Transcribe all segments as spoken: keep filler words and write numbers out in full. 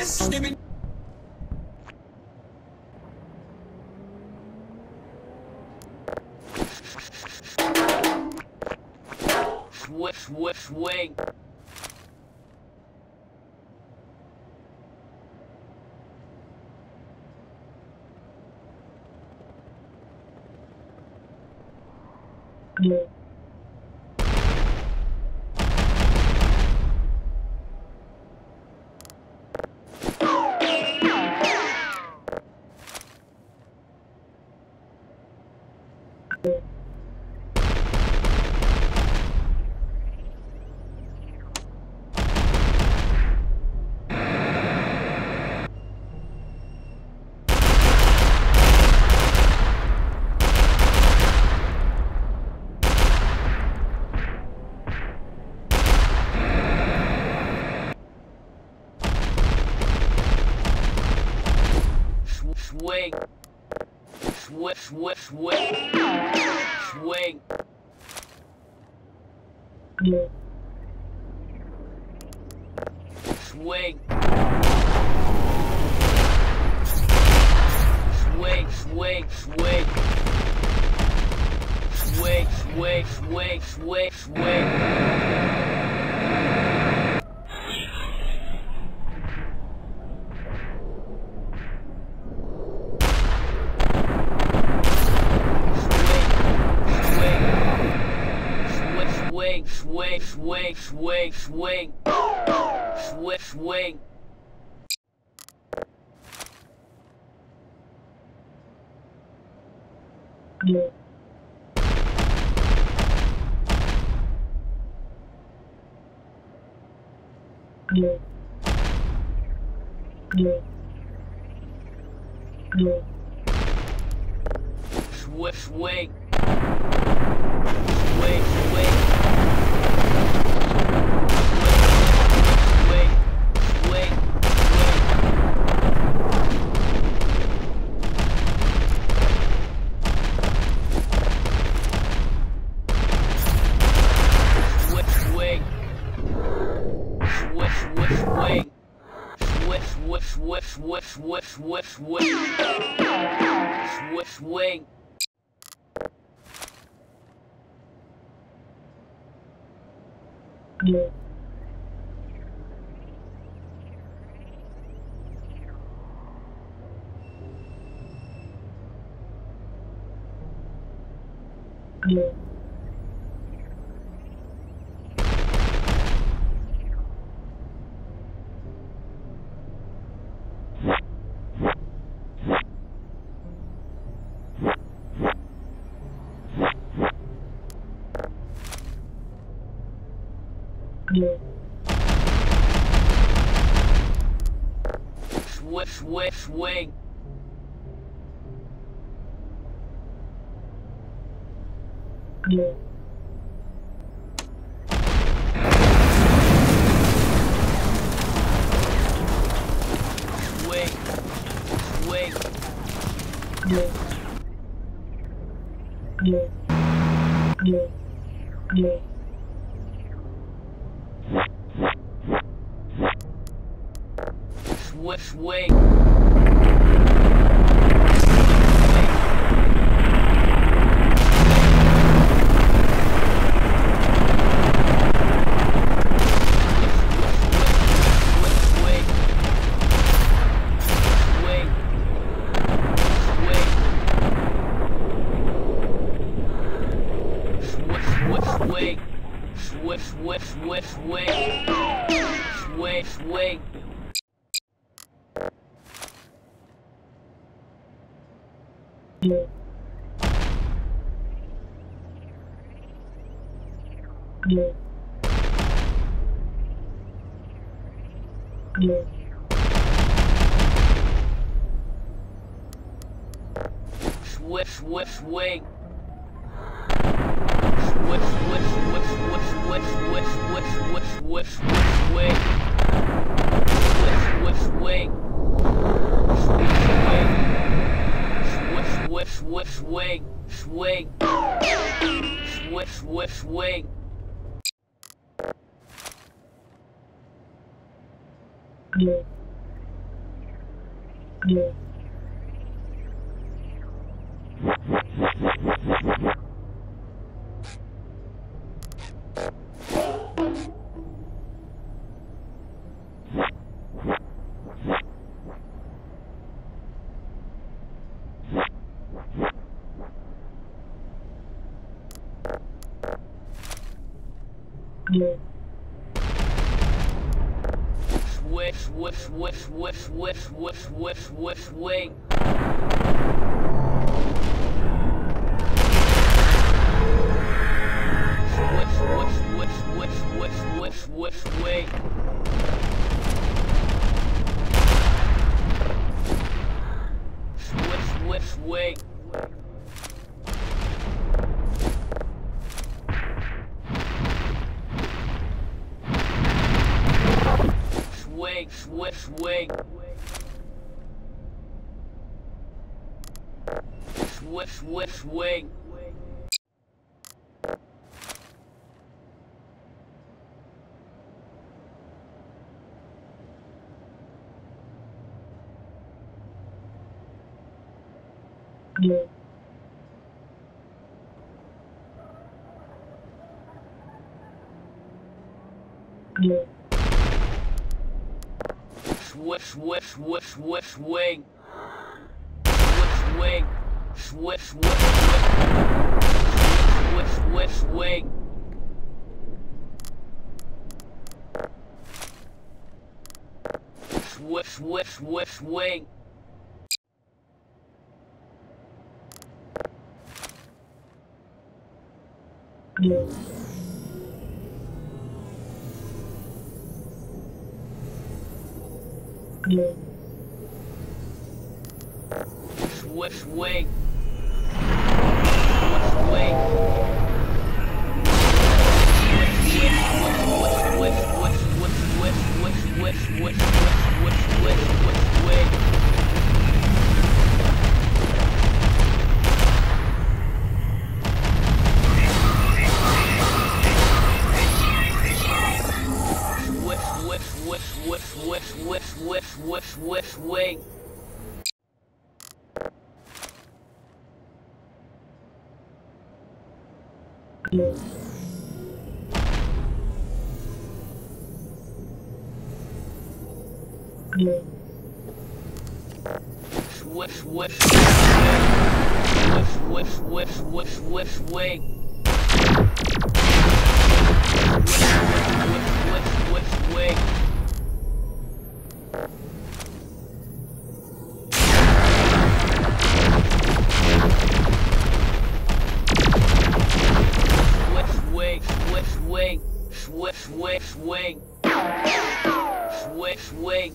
Snipping. Swing, swing, swing. Yeah. Swing. Swing, swing, swing. Swing. Yeah. Swing. Swing, swing, swing. Swing, swing, swing, swing, swing. Swing, swing, swing, swing, swing, swing. Yeah. Yeah. Yeah. Yeah. Swing, swing. Swing, swing. Swing, swing, swing, swing, swing, swing, swing. Yeah. Yeah. Yeah. Swing, swing, swing. Yeah. Swing, swing. Yeah. Yeah. Yeah. Yeah. Swing, swing. Swing, swing, swing, swing, swing, swing. Yeah. Yeah. Yeah. Swing, swing, swing. Swing, swing, swing, swing, swing, swing, swing, swing, swing, swing. Swing, swing, swing. Swing, swing, swing, swing. Swing, swing, swing. Yeah. Swish, swish, swish, swish, swish, swish, swish, swish, swing. Swish, swish, swish, swish, swish, swish, swish, swing. Swish, swish, swing. Swing, swish, swing. Swish, swish, swing. Swish, swish, swish, swish, swing. Swish, swing. Swish, swish, swish. Swish, swish, swing. Swish, swish, swish, swing. Swish, swing. Swish, swing. Swing. Swish, swish, swish, swish, swish, swish, swish, swing. Swish, swish, swish, swing. Swish, swing, swish, swish, swing. Swish, swing.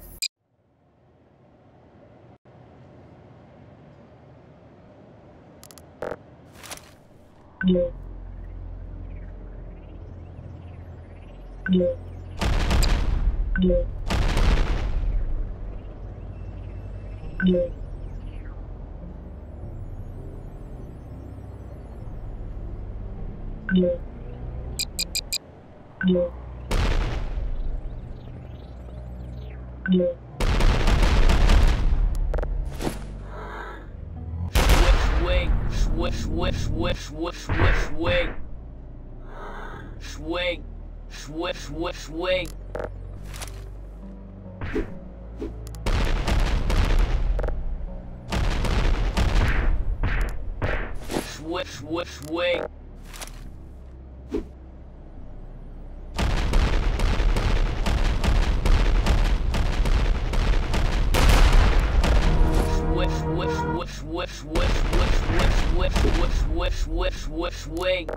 Swish, swish, swish, swish, swish, swing. Swing, swish, swish, swing. Swish, swish, swing. Swish, swish, swish, swish, swish, swish, swish, swish, swish, swish, swish, swing.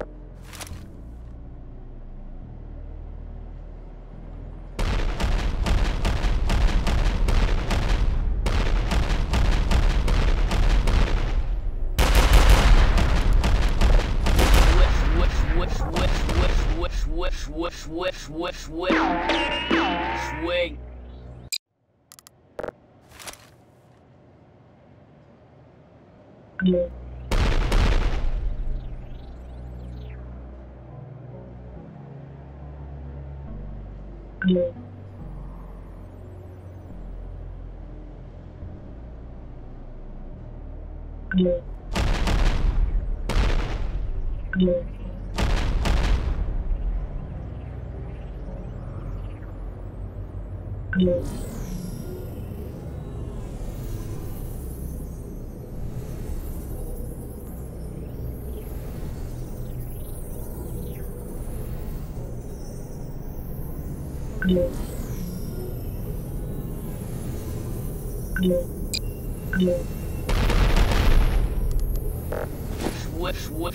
Swish, swish, swish, swish, swish. Swing. Which, which,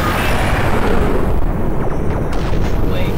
wait.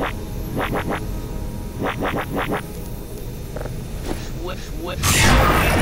Which, which,